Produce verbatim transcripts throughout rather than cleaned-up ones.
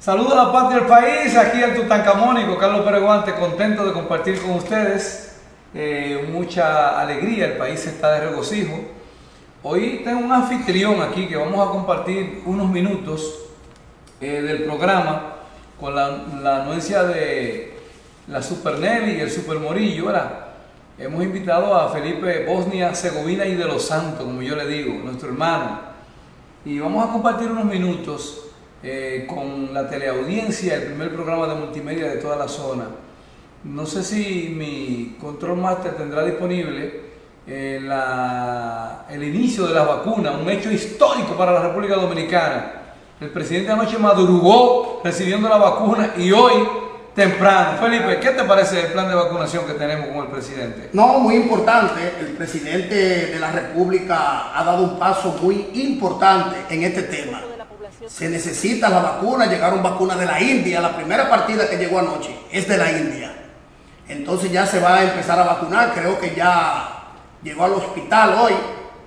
Saludos a la patria del país, aquí el Tutankamónico, Carlos Pérez Guante, contento de compartir con ustedes, eh, mucha alegría, el país está de regocijo. Hoy tengo un anfitrión aquí que vamos a compartir unos minutos eh, del programa con la, la anuencia de la Super Nelly y el Super Morillo, ¿verdad? Hemos invitado a Felipe Bosnia-Herzegovina y de los Santos, como yo le digo, nuestro hermano, y vamos a compartir unos minutos Eh, con la teleaudiencia, el primer programa de multimedia de toda la zona. No sé si mi control master tendrá disponible eh, la, el inicio de las vacunas, un hecho histórico para la República Dominicana. El presidente anoche madrugó recibiendo la vacuna y hoy temprano. Felipe, ¿qué te parece el plan de vacunación que tenemos con el presidente? No, muy importante. El presidente de la República ha dado un paso muy importante en este tema. Se necesita la vacuna, llegaron vacunas de la India, la primera partida que llegó anoche es de la India. Entonces ya se va a empezar a vacunar, creo que ya llegó al hospital hoy,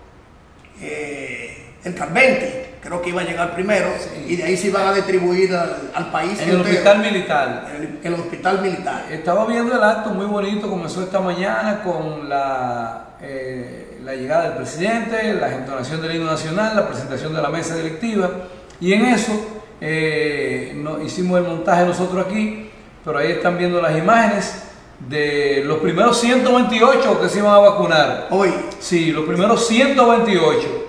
eh, el Carventi, creo que iba a llegar primero, sí. Y de ahí se iban a distribuir al, al país. En el entero, hospital militar. En el, el hospital militar. Estaba viendo el acto muy bonito, comenzó esta mañana con la, eh, la llegada del presidente, la entonación del himno nacional, la presentación de la mesa directiva. Y en eso eh, no, hicimos el montaje nosotros aquí, pero ahí están viendo las imágenes de los primeros ciento veintiocho que se iban a vacunar. Hoy. Sí, los primeros ciento veintiocho.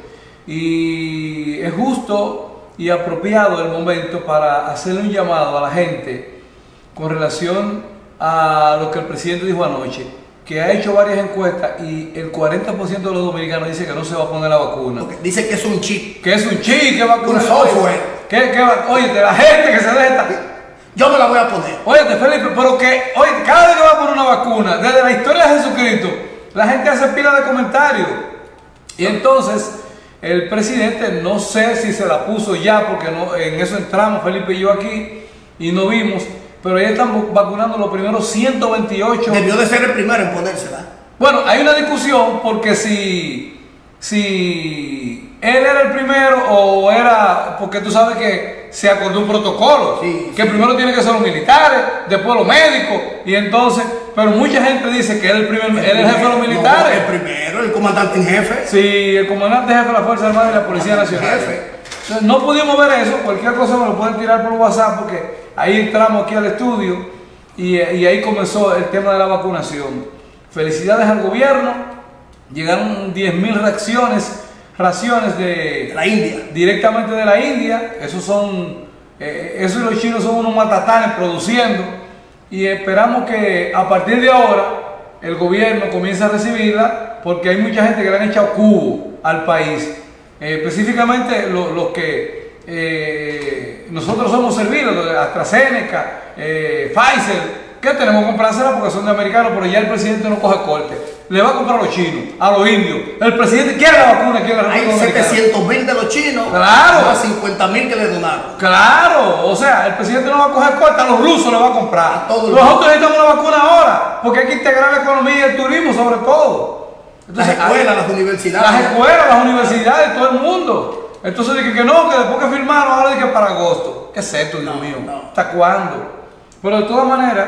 Y es justo y apropiado el momento para hacerle un llamado a la gente con relación a lo que el presidente dijo anoche, que ha hecho varias encuestas y el cuarenta por ciento de los dominicanos dice que no se va a poner la vacuna. Porque dice que es un chip. Que es un chip, que vacuna. Un software. Que, que, oye, de la gente que se deja. Yo me la voy a poner. Oye, Felipe, pero que, oye, cada vez que va a poner una vacuna, desde la historia de Jesucristo, la gente hace pila de comentarios. Y entonces, el presidente, no sé si se la puso ya, porque no, en eso entramos Felipe y yo aquí, y no vimos. Pero ya están vacunando los primeros ciento veintiocho. Debió de ser el primero en ponérsela. Bueno, hay una discusión porque si, si él era el primero o era, porque tú sabes que se acordó un protocolo, sí, que sí. Primero tienen que ser los militares, después los médicos, y entonces, pero mucha gente dice que él es el, primer, el, él es el jefe de los militares. No, el primero, el comandante en jefe. Sí, el comandante jefe de la Fuerza Armada y la Policía Nacional. Entonces, no pudimos ver eso, cualquier cosa me lo pueden tirar por WhatsApp porque ahí entramos aquí al estudio y, y ahí comenzó el tema de la vacunación. Felicidades al gobierno, llegaron diez mil raciones, raciones de la India, directamente de la India. Esos son, eh, esos y los chinos son unos matatanes produciendo y esperamos que a partir de ahora el gobierno comience a recibirla porque hay mucha gente que le han echado cubo al país, eh, específicamente los, los que Eh, nosotros somos servidos, AstraZeneca, eh, Pfizer, que tenemos que comprársela porque son de americanos, pero ya el presidente no coge corte. Le va a comprar a los chinos, a los indios. El presidente quiere la vacuna aquí en la República Dominicana. Hay setecientos mil de los chinos, claro, más cincuenta mil que le donaron. Claro, o sea, el presidente no va a coger corte, a los rusos le va a comprar. A todos Nosotros necesitamos una vacuna ahora, porque hay que integrar la economía y el turismo sobre todo. Entonces, las escuelas, las universidades. Las escuelas, las universidades, todo el mundo. Entonces dije que no, que después que firmaron, ahora dije para agosto. ¿Qué es esto, Dios no, mío? No. ¿Hasta cuándo? Pero de todas maneras,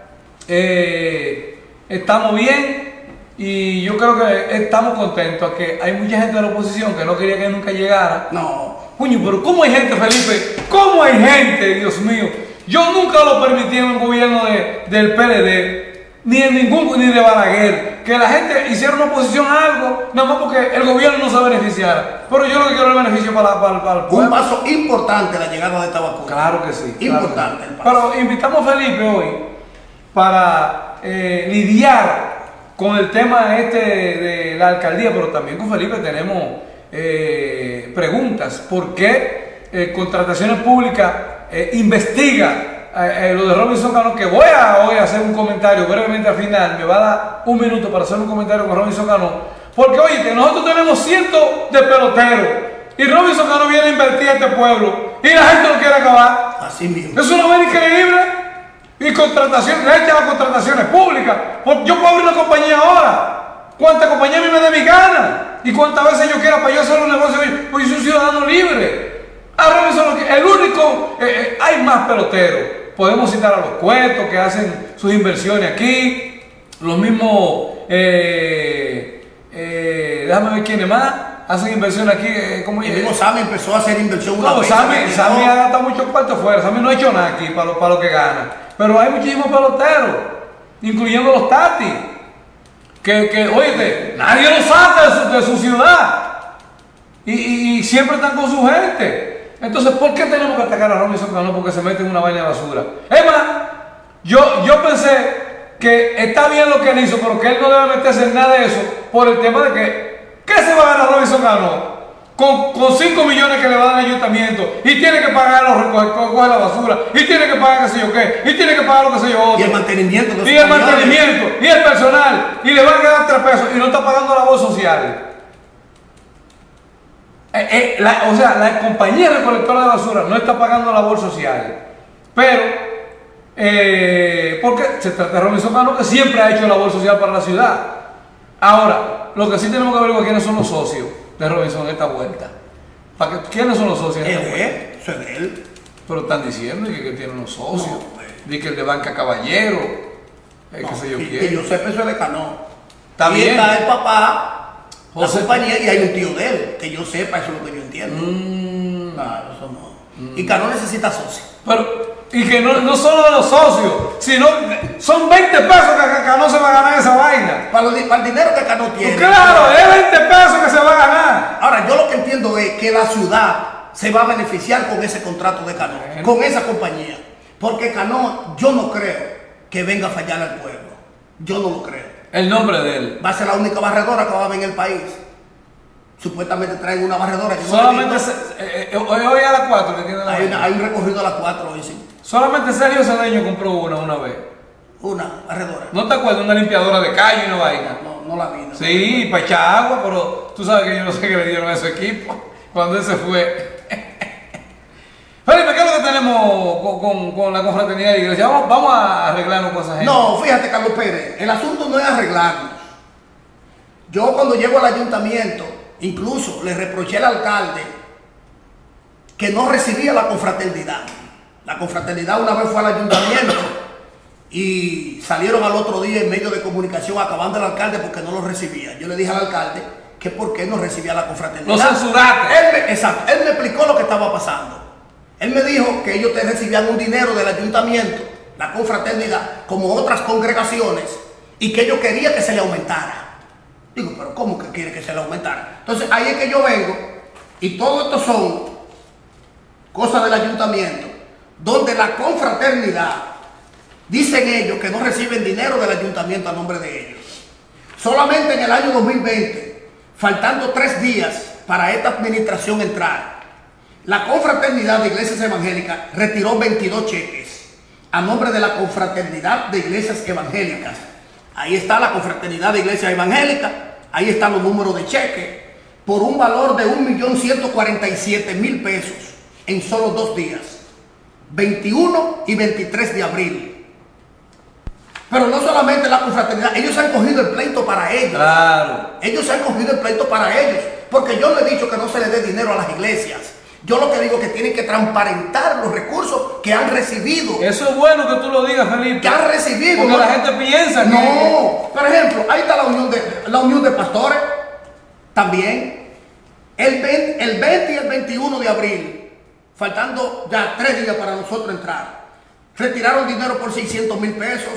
eh, estamos bien y yo creo que estamos contentos. Que hay mucha gente de la oposición que no quería que nunca llegara. No. Coño, pero ¿cómo hay gente, Felipe? ¿Cómo hay gente, Dios mío? Yo nunca lo permití en el gobierno de, del P L D. Ni en ningún, ni de Balaguer, que la gente hiciera una oposición a algo, nada más porque el gobierno no se beneficiara. Pero yo lo que quiero es el beneficio para, para, para el pueblo. Un paso importante la llegada de esta vacuna. Claro que sí. Importante. Claro que sí. Pero invitamos a Felipe hoy para eh, lidiar con el tema este de, de la alcaldía, pero también con Felipe tenemos eh, preguntas. ¿Por qué eh, Contrataciones Públicas eh, investiga Eh, eh, lo de Robinson Cano? Que voy a hoy a hacer un comentario brevemente al final, me va a dar un minuto para hacer un comentario con Robinson Cano, porque oye, que nosotros tenemos cientos de peloteros y Robinson Cano viene a invertir a este pueblo y la gente lo quiere acabar. Así mismo. Es una vaina increíble. Y contratación, le echan las contrataciones públicas. Yo puedo abrir una compañía ahora. ¿Cuántas compañías a mí me dé mi gana? Y cuántas veces yo quiera para yo hacer un negocio, pues yo soy un ciudadano libre. A Robinson, el único, eh, eh, hay más peloteros. Podemos citar a los Cuetos que hacen sus inversiones aquí, los mismos, eh, eh, déjame ver quiénes más, hacen inversiones aquí. Eh, ¿cómo el mismo Sammy empezó a hacer inversión una no, vez. Sammy, Sammy ha gastado muchos cuartos fuera, Sammy no ha hecho nada aquí para lo, para lo que gana. Pero hay muchísimos peloteros, incluyendo los Tati, que, que oye, nadie los saca de su, de su ciudad. Y, y, y siempre están con su gente. Entonces, ¿por qué tenemos que atacar a Robinson Cano? Porque se mete en una vaina de basura. Es más, yo, yo pensé que está bien lo que él hizo, pero que él no debe meterse en nada de eso por el tema de que, ¿qué se va a ganar Robinson Cano? Con, con cinco millones que le va a dar el ayuntamiento, y tiene que pagar los recoger, recoger la basura, y tiene que pagar qué sé yo qué, y tiene que pagar lo que sé yo otro. Y el mantenimiento. Y el mantenimiento, y el personal, y le van a quedar tres pesos, y no está pagando labor social. Eh, eh, la, o sea, la compañía recolectora de basura no está pagando labor social, pero eh, porque se trata de Robinson Cano, que siempre ha hecho labor social para la ciudad. Ahora, lo que sí tenemos que averiguar quiénes son los socios de Robinson en esta vuelta. ¿Para qué, ¿Quiénes son los socios en esta vuelta? Él, eso es de él. Pero están diciendo que, que tienen unos socios, No, di que el de Banca Caballero, eh, No, qué sé yo que, quién. que yo sepa, eso es de Cano. Está y bien. está el papá, José. la compañía, y hay un tío de él. Que yo sepa, eso es lo que yo entiendo. Mm. Claro, eso no. Mm. Y Cano necesita socio. Pero, y que no, no solo de los socios, sino son veinte pesos que Cano se va a ganar esa vaina. Para, lo, para el dinero que Cano tiene. Pues claro, es veinte pesos que se va a ganar. Ahora, yo lo que entiendo es que la ciudad se va a beneficiar con ese contrato de Cano, Bueno. con esa compañía. Porque Cano, yo no creo que venga a fallar al pueblo. Yo no lo creo. El nombre de él. Va a ser la única barredora que va a haber en el país. Supuestamente traen una barredora. Que no Solamente, he se, visto. eh, eh, hoy, hoy a las cuatro que tiene la hay, vaina. una- hay un recorrido a las cuatro hoy, sí. Solamente Sergio Cedeño compró una una vez. Una barredora. ¿No te acuerdas? Una limpiadora de calle y una vaina. No, no la vi. No. Sí, para echar agua, pero tú sabes que yo no sé qué le dieron a ese equipo cuando él se fue. Felipe, ¿qué es lo que tenemos con, con, con la confraternidad de iglesia? Vamos, vamos a arreglarnos con esa gente. No, fíjate, Carlos Pérez, el asunto no es arreglarnos. Yo cuando llego al ayuntamiento, incluso le reproché al alcalde que no recibía la confraternidad. La confraternidad una vez fue al ayuntamiento y salieron al otro día en medio de comunicación acabando el alcalde porque no lo recibía. Yo le dije al alcalde que por qué no recibía la confraternidad. Lo censuraste. Él me, exacto, él me explicó lo que estaba pasando. Él me dijo que ellos te recibían un dinero del ayuntamiento, la confraternidad, como otras congregaciones, y que ellos querían que se le aumentara. Digo, pero ¿cómo que quiere que se le aumentara? Entonces ahí es que yo vengo, y todo esto son cosas del ayuntamiento, donde la confraternidad, dicen ellos que no reciben dinero del ayuntamiento a nombre de ellos. Solamente en el año dos mil veinte, faltando tres días para esta administración entrar, la confraternidad de iglesias evangélicas retiró veintidós cheques a nombre de la confraternidad de iglesias evangélicas. Ahí está la confraternidad de iglesias evangélicas, ahí están los números de cheques, por un valor de un millón ciento cuarenta y siete mil pesos en solo dos días, veintiuno y veintitrés de abril. Pero no solamente la confraternidad, ellos han cogido el pleito para ellos. Claro. Ellos han cogido el pleito para ellos, porque yo no he dicho que no se le dé dinero a las iglesias. Yo lo que digo es que tienen que transparentar los recursos que han recibido. Eso es bueno que tú lo digas, Felipe. Que han recibido. Porque ¿no? la gente piensa que... No, por ejemplo, ahí está la unión de, la unión de pastores, también. El veinte, el veinte y el veintiuno de abril, faltando ya tres días para nosotros entrar, retiraron dinero por seiscientos mil pesos,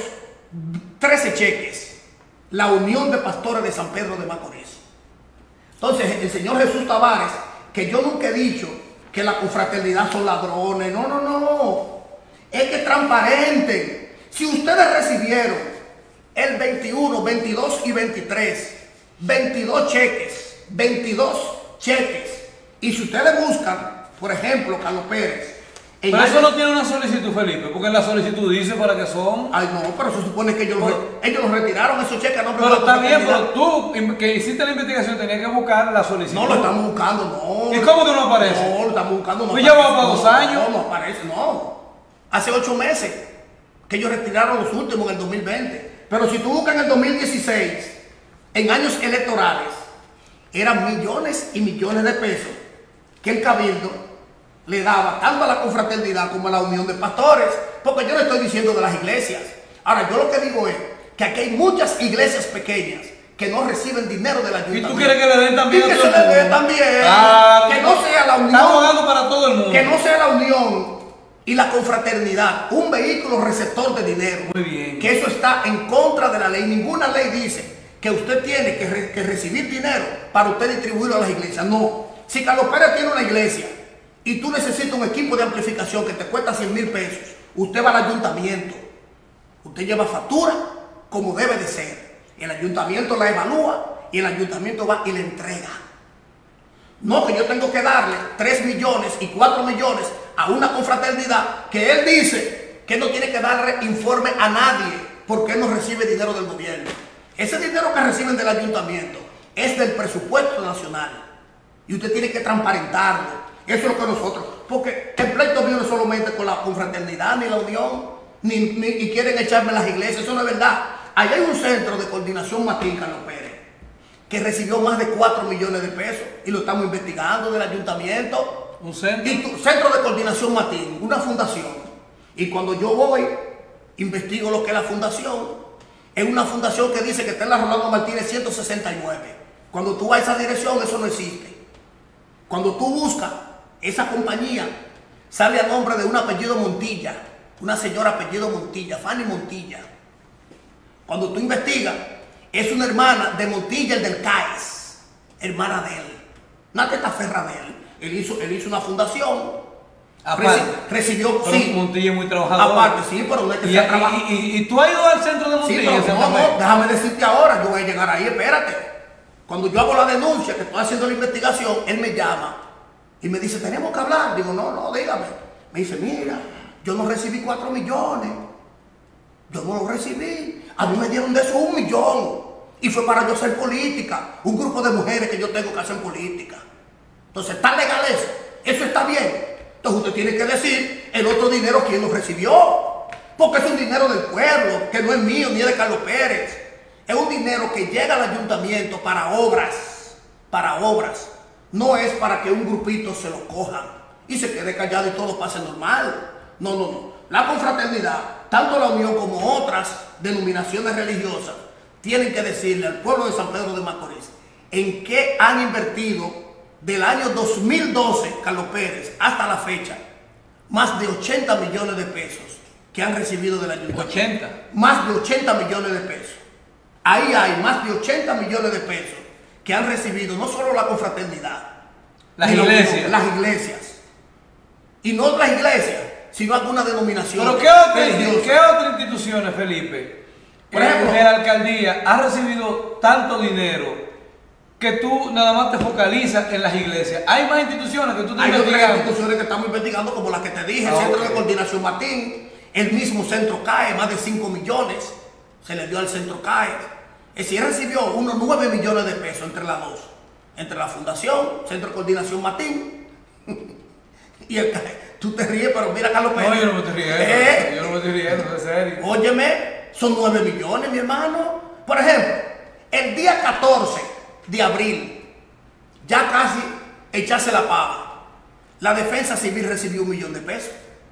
trece cheques. La unión de pastores de San Pedro de Macorís. Entonces, el señor Jesús Tavares, que yo nunca he dicho que la confraternidad son ladrones, no, no, no, es que transparenten. Si ustedes recibieron el veintiuno, veintidós y veintitrés, veintidós cheques, veintidós cheques, y si ustedes buscan, por ejemplo, Carlos Pérez, en Pero eso año- no tiene una solicitud, Felipe, porque la solicitud dice para qué son. Ay, no, pero se supone que ellos, Pero- re- ellos los retiraron, esos cheques. No, Pero está bien, pero tú im- que hiciste la investigación tenías que buscar la solicitud. No lo estamos buscando, no. ¿Y cómo que no aparece? No, lo estamos buscando. No Pues ya aparece, va para no, dos años. No, no aparece, no. Hace ocho meses que ellos retiraron los últimos en el dos mil veinte. Pero si tú buscas en el dos mil dieciséis, en años electorales, eran millones y millones de pesos que el Cabildo le daba tanto a la confraternidad como a la unión de pastores, porque yo le estoy diciendo de las iglesias. Ahora, yo lo que digo es que aquí hay muchas iglesias pequeñas que no reciben dinero del ayuntamiento. ¿Y tú quieres que le den también? Y que se le dé también. Claro. Que no sea la unión. Estamos dando para todo el mundo. Que no sea la unión y la confraternidad un vehículo receptor de dinero. Muy bien. Que eso está en contra de la ley. Ninguna ley dice que usted tiene que, re, que recibir dinero para usted distribuirlo a las iglesias. No. Si Carlos Pérez tiene una iglesia y tú necesitas un equipo de amplificación que te cuesta cien mil pesos, usted va al ayuntamiento. Usted lleva factura como debe de ser. El ayuntamiento la evalúa y el ayuntamiento va y le entrega. No que yo tengo que darle tres millones y cuatro millones a una confraternidad que él dice que no tiene que darle informe a nadie porque él no recibe dinero del gobierno. Ese dinero que reciben del ayuntamiento es del presupuesto nacional y usted tiene que transparentarlo. Eso es lo que nosotros, porque el pleito mío no es solamente con la confraternidad ni la unión, ni, ni y quieren echarme las iglesias, eso no es verdad. Allá hay un centro de coordinación Matín, Carlos Pérez, que recibió más de cuatro millones de pesos y lo estamos investigando del ayuntamiento. ¿Un centro? Y tu, centro de coordinación Matín, una fundación. Y cuando yo voy, investigo lo que es la fundación. Es una fundación que dice que está en la Rolando Martínez ciento sesenta y nueve. Cuando tú vas a esa dirección, eso no existe. Cuando tú buscas esa compañía, sale a nombre de un apellido Montilla, una señora apellido Montilla, Fanny Montilla. Cuando tú investigas, es una hermana de Montilla, el del C A E S, hermana de él, una testaferra de él. Él hizo, él hizo una fundación, aparte, recibió, pero sí. Montilla es muy trabajador. Aparte, sí, pero no es que y, sea y, trabajo. Y, y, y tú has ido al centro de Montilla. Sí, pero no, no, déjame decirte ahora, yo voy a llegar ahí, espérate. Cuando yo hago la denuncia, que estoy haciendo la investigación, él me llama y me dice, tenemos que hablar. Digo, no, no, dígame. Me dice, mira, yo no recibí cuatro millones. Yo no lo recibí. A mí me dieron de eso un millón. Y fue para yo hacer política. Un grupo de mujeres que yo tengo que hacer política. Entonces, ¿está legal eso? Eso está bien. Entonces usted tiene que decir el otro dinero quién lo recibió. Porque es un dinero del pueblo, que no es mío ni es de Carlos Pérez. Es un dinero que llega al ayuntamiento para obras. Para obras. No es para que un grupito se lo coja y se quede callado y todo pase normal. No, no, no. La confraternidad, tanto la unión como otras denominaciones religiosas, tienen que decirle al pueblo de San Pedro de Macorís en qué han invertido del año dos mil doce, Carlos Pérez, hasta la fecha, más de ochenta millones de pesos que han recibido del ayuntamiento. ochenta. Más de ochenta millones de pesos. Ahí hay más de ochenta millones de pesos que han recibido no solo la confraternidad, las iglesias. Las iglesias. Y no otras iglesias, sino alguna denominación. ¿Pero qué otras ¿qué otra instituciones, Felipe? Por ejemplo, en la alcaldía ha recibido tanto dinero que tú nada más te focalizas en las iglesias. Hay más instituciones que tú te Hay otras instituciones que estamos investigando, como las que te dije, el ah, Centro okay. de Coordinación Matín, el mismo Centro C A E, más de cinco millones se le dio al Centro C A E. Es decir, recibió unos nueve millones de pesos entre las dos, entre la Fundación, Centro de Coordinación Matín y el C A E. Tú te ríes, pero mira Carlos Pérez. No, yo no me estoy riendo, ¿Eh? yo no me estoy riendo, de serio. Óyeme, son nueve millones, mi hermano. Por ejemplo, el día catorce de abril, ya casi echarse la pava, la Defensa Civil recibió un millón de pesos.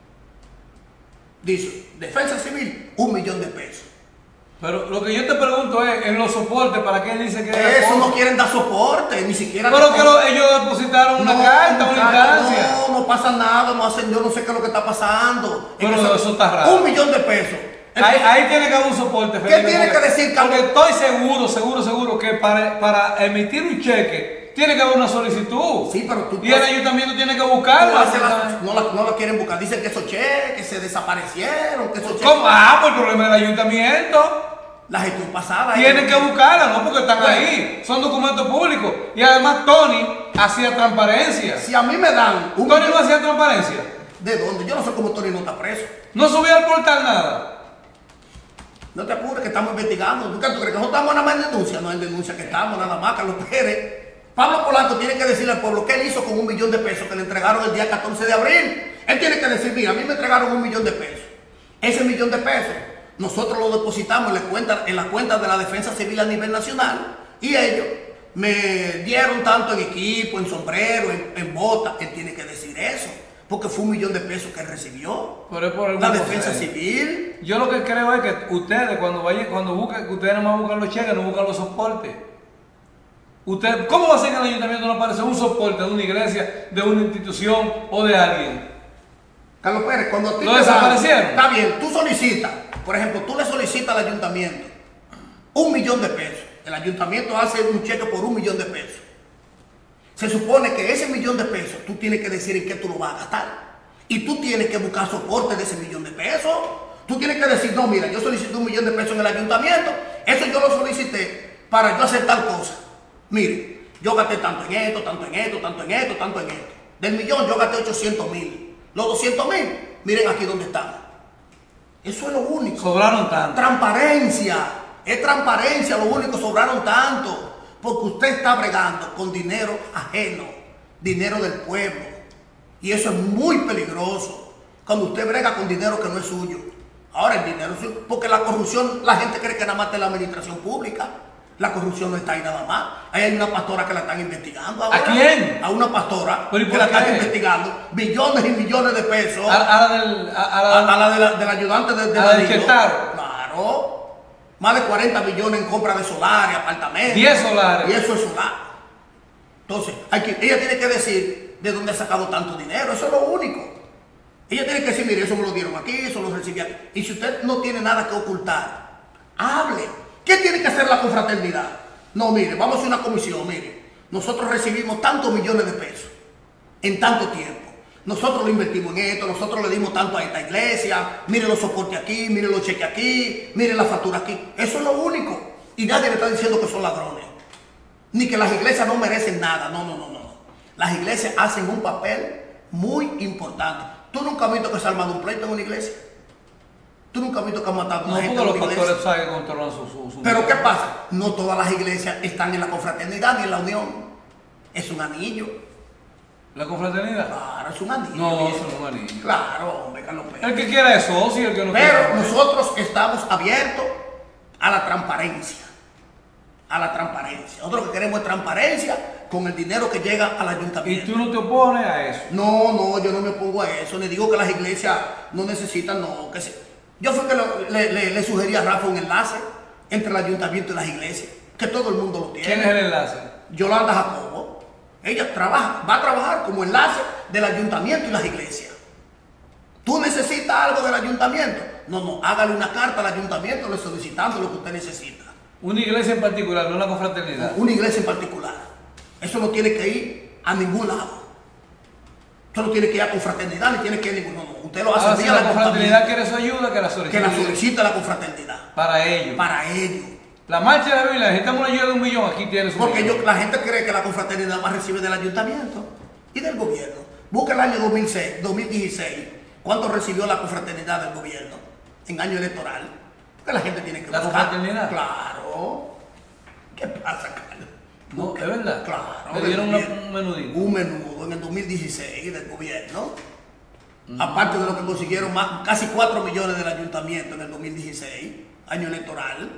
Dice, Defensa Civil, un millón de pesos. Pero lo que yo te pregunto es, en los soportes, ¿para qué él dice que eso no quieren dar soporte, ni siquiera... Pero que lo, ellos depositaron una no, carta, una instancia. No, no pasa nada, no hacen, yo no sé qué es lo que está pasando. Pero es que eso está raro. Un millón de pesos. Ahí, ahí tiene que haber un soporte, Felipe. ¿Qué tiene porque, que decir, Carlos? Porque estoy seguro, seguro, seguro que para, para emitir un cheque tiene que haber una solicitud. Sí, pero tú... Y el ayuntamiento tiene que buscarla. La, no, la, no la quieren buscar. Dicen que esos cheques se desaparecieron, que esos cheques... ¿Cómo? Ah, pues el problema del ayuntamiento. La gestión pasada. Tienen que buscarla, ¿no? Porque están bueno. ahí. Son documentos públicos. Y además Tony hacía transparencia. Si a mí me dan... Un ¿Tony no hacía transparencia? ¿De dónde? Yo no sé cómo Tony no está preso. ¿No subía al portal nada? No te apures que estamos investigando. ¿Tú, ¿Tú crees que no estamos nada más en denuncia? No en denuncia que estamos, nada más, Carlos Pérez. Pablo Polanco tiene que decirle al pueblo qué él hizo con un millón de pesos que le entregaron el día catorce de abril. Él tiene que decir, mira, a mí me entregaron un millón de pesos. Ese millón de pesos nosotros lo depositamos en la cuenta, en la cuenta de la Defensa Civil a nivel nacional y ellos me dieron tanto en equipo, en sombrero, en, en bota. Él tiene que decir eso. porque fue un millón de pesos que recibió. Pero es por el la grupo defensa serio. civil. Yo lo que creo es que ustedes cuando vayan, cuando busquen, que ustedes no más buscan los cheques, no buscan los soportes. Usted, ¿cómo va a ser que el ayuntamiento no aparece un soporte de una iglesia, de una institución o de alguien? Carlos Pérez, cuando a ti ¿Lo te desaparecieron? dan, está bien, tú solicitas, por ejemplo, tú le solicitas al ayuntamiento un millón de pesos. El ayuntamiento hace un cheque por un millón de pesos. Se supone que ese millón de pesos tú tienes que decir en qué tú lo vas a gastar. Y tú tienes que buscar soporte de ese millón de pesos. Tú tienes que decir, no, mira, yo solicité un millón de pesos en el ayuntamiento. Eso yo lo solicité para yo hacer tal cosa. Mire, yo gasté tanto en esto, tanto en esto, tanto en esto, tanto en esto. Del millón yo gasté ochocientos mil. Los doscientos mil, miren aquí donde están. Eso es lo único. Sobraron tanto. Transparencia. Es transparencia, lo único, sobraron tanto. Porque usted está bregando con dinero ajeno, dinero del pueblo. Y eso es muy peligroso. Cuando usted brega con dinero que no es suyo. Ahora el dinero es suyo. Porque la corrupción, la gente cree que nada más está en la administración pública. La corrupción no está ahí nada más. Ahí hay una pastora que la están investigando ahora. ¿A quién? A una pastora ¿Pero y que por la están qué? investigando. Millones y millones de pesos. A, a la del, a, a la, A, a la, de la del ayudante de, de a la del Danilo. Quetar. Claro. Más de cuarenta millones en compra de solares, apartamentos. diez solares. Y eso es solar. Entonces, hay que, ella tiene que decir de dónde ha sacado tanto dinero. Eso es lo único. Ella tiene que decir, mire, eso me lo dieron aquí, eso lo recibí aquí. Y si usted no tiene nada que ocultar, hable. ¿Qué tiene que hacer la confraternidad? No, mire, vamos a hacer una comisión, mire. Nosotros recibimos tantos millones de pesos en tanto tiempo. Nosotros lo invertimos en esto, nosotros le dimos tanto a esta iglesia, mire los soportes aquí, mire los cheques aquí, mire la factura aquí. Eso es lo único. Y nadie le está diciendo que son ladrones. Ni que las iglesias no merecen nada. No, no, no, no. Las iglesias hacen un papel muy importante. ¿Tú nunca has visto que se ha armado un pleito en una iglesia? ¿Tú nunca has visto que han matado a una No, gente porque en los una pastores iglesia? saben que controlan su, su, su Pero ¿qué pasa? No todas las iglesias están en la confraternidad ni en la unión. Es un anillo. ¿La confraternidad? Claro, es un anillo. No, eso no es un anillo. Claro, hombre, Carlos Pérez. El que quiera es socio, el que no Pero quiera. nosotros estamos abiertos a la transparencia. A la transparencia. Nosotros lo que queremos es transparencia con el dinero que llega al Y ayuntamiento. tú no te opones a eso. No, no, yo no me opongo a eso. Le digo que las iglesias no necesitan, no. Que se... Yo fui que lo- le, le, le sugerí a Rafa un enlace entre el ayuntamiento y las iglesias. Que todo el mundo lo tiene. ¿Quién es el enlace? Yolanda Jacobo. Ella trabaja, va a trabajar como enlace del ayuntamiento y las iglesias. ¿Tú necesitas algo del ayuntamiento? No, no, hágale una carta al ayuntamiento le solicitando lo que usted necesita. Una iglesia en particular, no una confraternidad. Una iglesia en particular. Eso no tiene que ir a ningún lado. Usted no tiene que ir a confraternidad ni tiene que ir a ningún lado. No, usted lo hace Ahora, si vía la al confraternidad ayuntamiento, quiere su ayuda, que la que solicite. la solicita la confraternidad. Para ellos. Para ellos. La marcha de la Biblia, necesitamos una ayuda de un millón, aquí tiene su Porque millón. ellos, la gente cree que la confraternidad más recibe del ayuntamiento y del gobierno. Busca el año dos mil seis, dos mil dieciséis. ¿Cuánto recibió la confraternidad del gobierno en año electoral? Porque la gente tiene que ¿La buscar. confraternidad? Claro. ¿Qué pasa, Carlos? No, es verdad. Claro. Le del dieron una- gobierno. un menudito. Un menudo en el dos mil dieciséis del gobierno. Aparte de lo que consiguieron más, casi cuatro millones del ayuntamiento en el dos mil dieciséis, año electoral.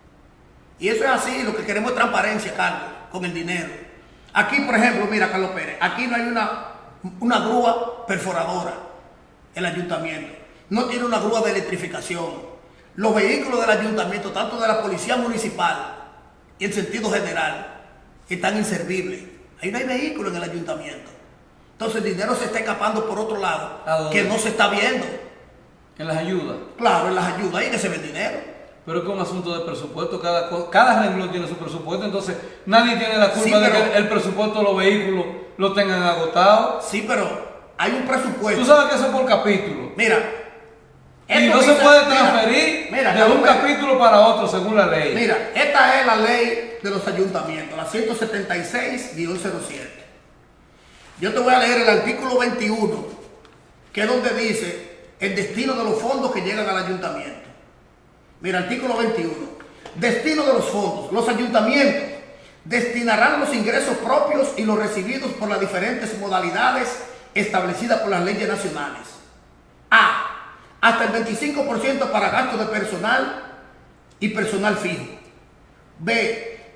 Y eso es así, lo que queremos es transparencia, Carlos, con el dinero. Aquí, por ejemplo, mira, Carlos Pérez, aquí no hay una, una grúa perforadora, el ayuntamiento. No tiene una grúa de electrificación. Los vehículos del ayuntamiento, tanto de la policía municipal y en sentido general, están inservibles. Ahí no hay vehículos en el ayuntamiento. Entonces el dinero se está escapando por otro lado, ¿A dónde? que no se está viendo. En las ayudas. Claro, en las ayudas, ahí que se ve el dinero. Pero es que es un asunto de presupuesto, cada, co- cada renglón tiene su presupuesto, entonces nadie tiene la culpa Sí, de pero- que el presupuesto de los vehículos lo tengan agotado. Sí, pero hay un presupuesto. Tú sabes que eso es por capítulo. Mira. Y esto no se dice- puede mira, transferir mira, de Carlos un Pérez, capítulo para otro según la ley. Mira, esta es la ley de los ayuntamientos, la ciento setenta y seis guión cero siete. Yo te voy a leer el artículo veintiuno, que es donde dice el destino de los fondos que llegan al ayuntamiento. Mira, artículo veintiuno. Destino de los fondos. Los ayuntamientos destinarán los ingresos propios y los recibidos por las diferentes modalidades establecidas por las leyes nacionales. A. Hasta el veinticinco por ciento para gastos de personal y personal fijo. B.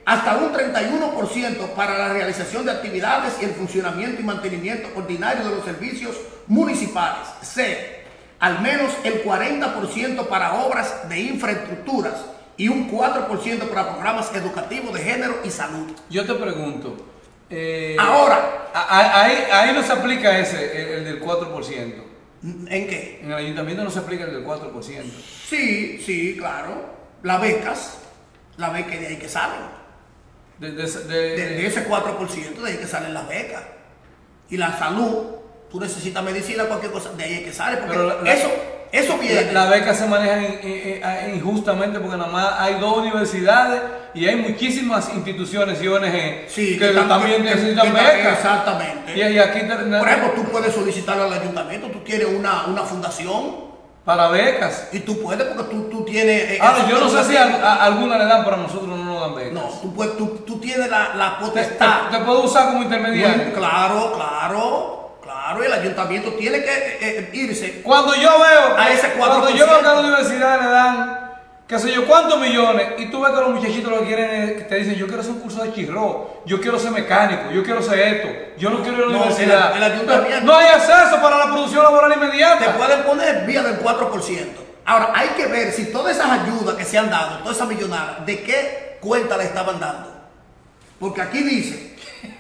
hasta un treinta y uno por ciento para la realización de actividades y el funcionamiento y mantenimiento ordinario de los servicios municipales. C, al menos el cuarenta por ciento para obras de infraestructuras y un cuatro por ciento para programas educativos de género y salud. Yo te pregunto, eh, ahora, ahí, ahí no se aplica ese, el, el del cuatro por ciento. ¿En qué? En el ayuntamiento no se aplica el del cuatro por ciento. Sí, sí, claro. Las becas, las becas de ahí que salen. De, de, de, de, de ese cuatro por ciento de ahí que salen las becas. Y la salud, tú necesitas medicina, cualquier cosa, de ahí es que sale. Porque la, la, eso, eso viene. La, la beca se maneja in, in, in, injustamente porque nada más hay dos universidades y hay muchísimas instituciones y O N G sí, que, que también que, necesitan que, becas. Exactamente. Y, y aquí te, Por ejemplo, tú puedes solicitarlo al ayuntamiento, tú tienes una, una fundación. Para becas. Y tú puedes porque tú, tú tienes... Ahora, yo no sé si a, a alguna le dan, pero a nosotros no nos dan becas. No, tú, puedes, tú, tú tienes la, la potestad. Te, te, te puedo usar como intermediario. Muy, claro, claro, claro. El ayuntamiento tiene que eh, eh, irse. Cuando yo veo a ese cuatro por ciento. Cuando yo veo que a la universidad le dan, qué sé yo, cuántos millones, y tú ves que los muchachitos lo que quieren es, te dicen, yo quiero hacer un curso de chirro, yo quiero ser mecánico, yo quiero ser esto, yo no quiero ir a la no, universidad. El, el ayuntamiento, no hay acceso para la producción laboral inmediata. Te pueden poner vía del cuatro por ciento. Ahora, hay que ver si todas esas ayudas que se han dado, todas esas millonadas, de qué cuenta le estaban dando. Porque aquí dice,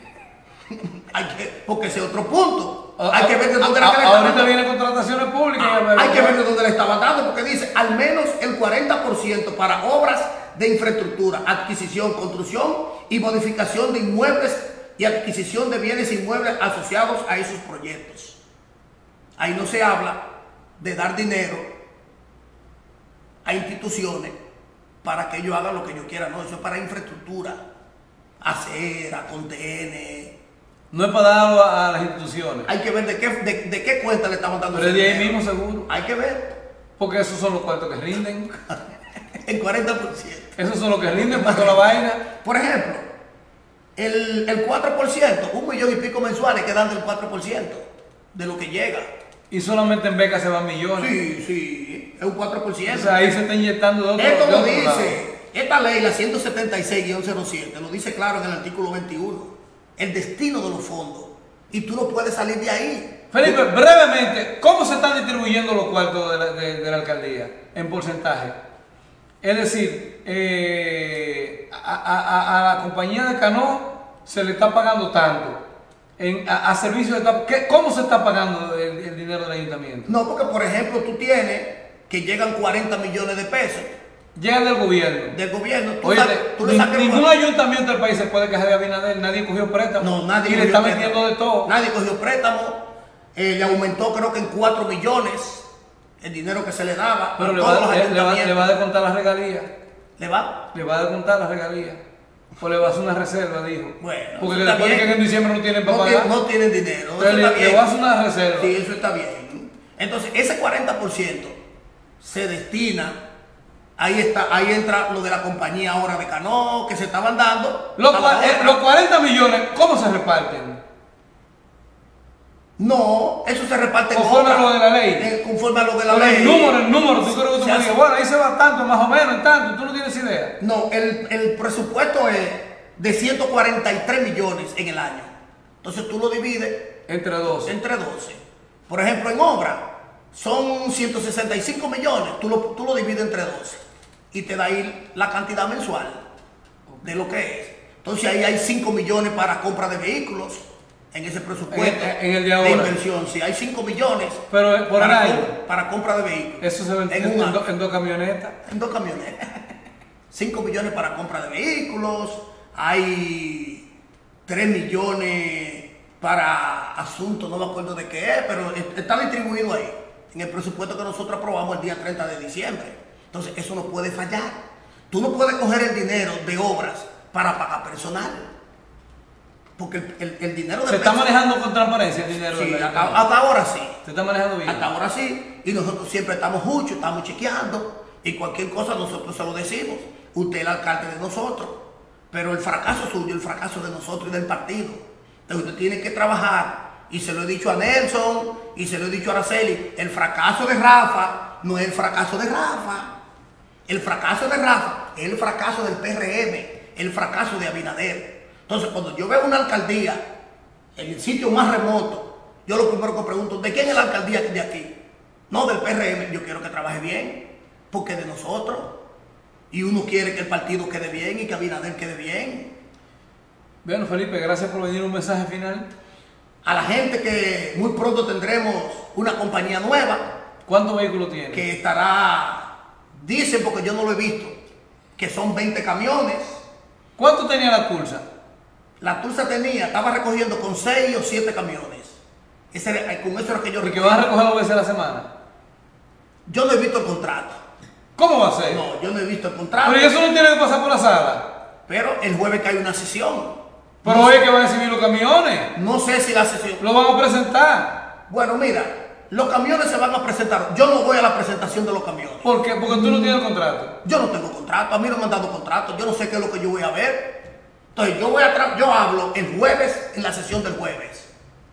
hay que, porque ese es otro punto. A, hay que ver de dónde a, era que le estaban dando. Ahorita vienen contrataciones públicas. Ah, hay que ver de dónde le estaban dando, porque dice al menos el cuarenta por ciento para obras de infraestructura, adquisición, construcción y modificación de inmuebles y adquisición de bienes inmuebles asociados a esos proyectos. Ahí no se habla de dar dinero a instituciones para que ellos hagan lo que ellos quieran, no, eso es para infraestructura, acera, contener. No es para darlo a, a las instituciones. Hay que ver de qué, de, de qué cuenta le estamos dando. Pero de ahí mismo seguro. Hay que ver. Porque esos son los cuartos que rinden. El cuarenta por ciento. Esos son los que rinden por toda la vaina. Por ejemplo, el, el cuatro por ciento, un millón y pico mensuales que dan del cuatro por ciento de lo que llega. Y solamente en becas se van millones. Sí, sí, es un cuatro por ciento. O sea, ahí se está inyectando de otro Esto de lo otro dice, lado. Esta ley, la ciento setenta y seis guión cero siete, lo dice claro en el artículo veintiuno. El destino de los fondos. Y tú no puedes salir de ahí. Felipe, brevemente, ¿cómo se están distribuyendo los cuartos de la, de, de la alcaldía en porcentaje? Es decir, eh, a, a, a la compañía de Cano se le está pagando tanto. En, a, a servicios de... ¿qué, ¿Cómo se está pagando el, el dinero del ayuntamiento? No, porque por ejemplo tú tienes que llegan cuarenta millones de pesos. Llegan del gobierno. Del gobierno. Tú Oye, sabes, tú ni, le ningún ayuntamiento del país se puede quejar de Abinader. Nadie cogió préstamo. No, nadie y le está metiendo de todo. Nadie cogió préstamo. Eh, le aumentó creo que en cuatro millones el dinero que se le daba. Pero le va, le, le, va, le va a descontar las regalías. ¿Le va? Le va a descontar las regalías. O le va a hacer una reserva, dijo. Bueno. Porque después de que en diciembre no tienen para no pagar. Tiene, no tienen dinero. Pero le, le va a hacer una reserva. Sí, eso está bien. Entonces, ese cuarenta por ciento se destina. Ahí está, ahí entra lo de la compañía ahora de Cano, que se estaban dando. Los, eh, los cuarenta millones, ¿cómo se reparten? No, eso se reparte conforme a lo de la ley. Eh, conforme a lo de la Pero ley. El número, el número, tú crees que tú me digas, bueno, ahí se va tanto, más o menos, en tanto, tú no tienes idea. No, el, el presupuesto es de ciento cuarenta y tres millones en el año. Entonces tú lo divides entre doce. Entre doce. Por ejemplo, en obra son ciento sesenta y cinco millones, tú lo, tú lo divides entre doce. Y te da ahí la cantidad mensual de lo que es. Entonces ahí hay cinco millones para compra de vehículos en ese presupuesto en, en el de, ahora. de inversión. Sí, hay cinco millones pero por para, el año. compra, para compra de vehículos. Eso se ve en, en, en, do, en dos camionetas. En dos camionetas. cinco millones para compra de vehículos. Hay tres millones para asuntos, no me acuerdo de qué es, pero está distribuido ahí, en el presupuesto que nosotros aprobamos el día treinta de diciembre. Entonces, eso no puede fallar. Tú no puedes coger el dinero de obras para pagar personal. Porque el, el, el dinero de ¿Se está manejando con transparencia el dinero? Sí, hasta, hasta ahora sí. ¿Se está manejando bien? Hasta ahora sí. Y nosotros siempre estamos mucho, estamos chequeando. Y cualquier cosa nosotros se lo decimos. Usted es el alcalde de nosotros. Pero el fracaso suyo, el fracaso de nosotros y del partido. Entonces usted tiene que trabajar. Y se lo he dicho a Nelson, y se lo he dicho a Araceli. El fracaso de Rafa no es el fracaso de Rafa. El fracaso de Rafa es el fracaso del P R M. el fracaso de Abinader. Entonces, cuando yo veo una alcaldía en el sitio más remoto, yo lo primero que pregunto, ¿de quién es la alcaldía de aquí? No, del P R M. Yo quiero que trabaje bien, porque es de nosotros. Y uno quiere que el partido quede bien y que Abinader quede bien. Bueno, Felipe, gracias por venir. Un mensaje final. A la gente que muy pronto tendremos una compañía nueva. ¿Cuántos vehículos tiene? Que estará, dicen porque yo no lo he visto, que son veinte camiones. ¿Cuánto tenía la Tulsa? La Tulsa tenía, estaba recogiendo con seis o siete camiones. Ese era, con eso era que yo ¿Y que vas a recoger dos veces a la semana? Yo no he visto el contrato. ¿Cómo va a ser? No, yo no he visto el contrato. Pero eso no tiene que pasar por la sala. Pero el jueves que hay una sesión. Pero no hoy sé, es que van a recibir los camiones. No sé si la sesión... Lo van a presentar. Bueno, mira, los camiones se van a presentar. Yo no voy a la presentación de los camiones. ¿Por qué? Porque tú no tienes el contrato. Yo no tengo contrato, a mí no me han dado contrato. Yo no sé qué es lo que yo voy a ver. Entonces yo voy a yo hablo el jueves en la sesión del jueves.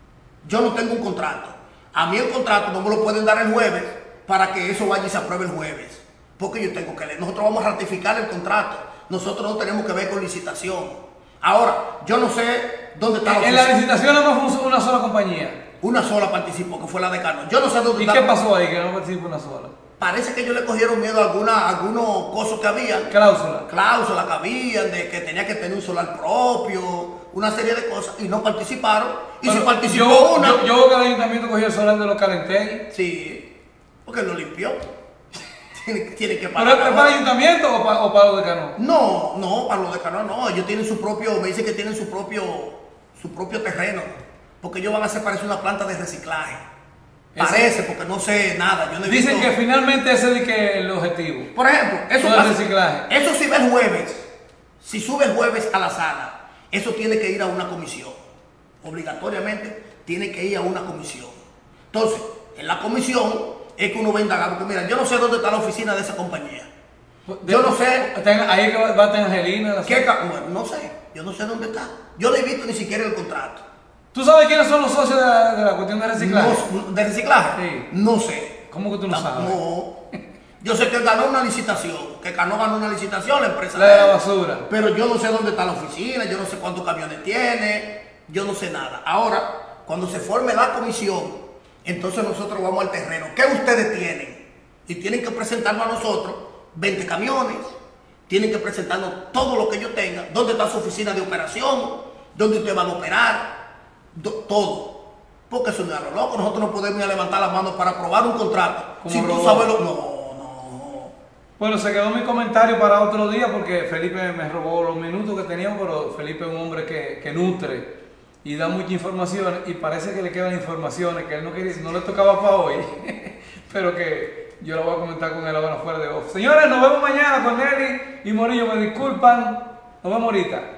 Yo no tengo un contrato. A mí el contrato no me lo pueden dar el jueves para que eso vaya y se apruebe el jueves. Porque yo tengo que leer. Nosotros vamos a ratificar el contrato. Nosotros no tenemos que ver con licitación. Ahora, yo no sé dónde está la oficina. En la licitación no fue una sola compañía. Una sola participó, que fue la de Cano. Yo no sé dónde ¿Y está. qué pasó ahí que no participó una sola? Parece que ellos le cogieron miedo a alguna, algunos cosas que habían. Cláusula. Cláusulas que habían, de que tenía que tener un solar propio, una serie de cosas, y no participaron. Y Pero si participó yo, una... Yo, yo que el ayuntamiento cogió el solar de los Calentegui. Sí, porque lo limpió. tiene, tiene que pagar. ¿Pero es para el ayuntamiento o para, o para los de Cano? No, no, para los de Cano no. Ellos tienen su propio, me dicen que tienen su propio, su propio terreno. Porque ellos van a hacer, parece una planta de reciclaje. Parece, porque no sé nada. Yo no he Dicen visto... que finalmente ese es que el objetivo. Por ejemplo, eso, Todo el reciclaje. Eso si ve el jueves, si sube el jueves a la sala, eso tiene que ir a una comisión. Obligatoriamente tiene que ir a una comisión. Entonces, en la comisión es que uno va a indagar, porque mira, yo no sé dónde está la oficina de esa compañía. Yo no sé. Ahí es que va a tener Angelina. ¿Qué, bueno, no sé, yo no sé dónde está. Yo no he visto ni siquiera el contrato. ¿Tú sabes quiénes son los socios de la, de la cuestión de reciclaje? No, ¿de reciclaje? Sí. No sé. ¿Cómo que tú no sabes? No. Yo sé que él ganó una licitación, que Cano ganó una licitación, la empresa. La de la basura. Pero yo no sé dónde está la oficina, yo no sé cuántos camiones tiene, yo no sé nada. Ahora, cuando se forme la comisión, entonces nosotros vamos al terreno. ¿Qué ustedes tienen? Y tienen que presentarnos a nosotros veinte camiones, tienen que presentarnos todo lo que ellos tengan, dónde está su oficina de operación, dónde ustedes van a operar. Todo, porque eso no es a lo loco. Nosotros no podemos ir a levantar las manos para aprobar un contrato si tú sabes lo... No, no. Bueno, se quedó mi comentario para otro día porque Felipe me robó los minutos que teníamos, pero Felipe es un hombre que, que nutre y da mucha información y parece que le quedan informaciones que él no quería, no le tocaba para hoy, pero que yo lo voy a comentar con él ahora fuera de off. Señores, nos vemos mañana con Nelly y Morillo, me disculpan, nos vemos ahorita.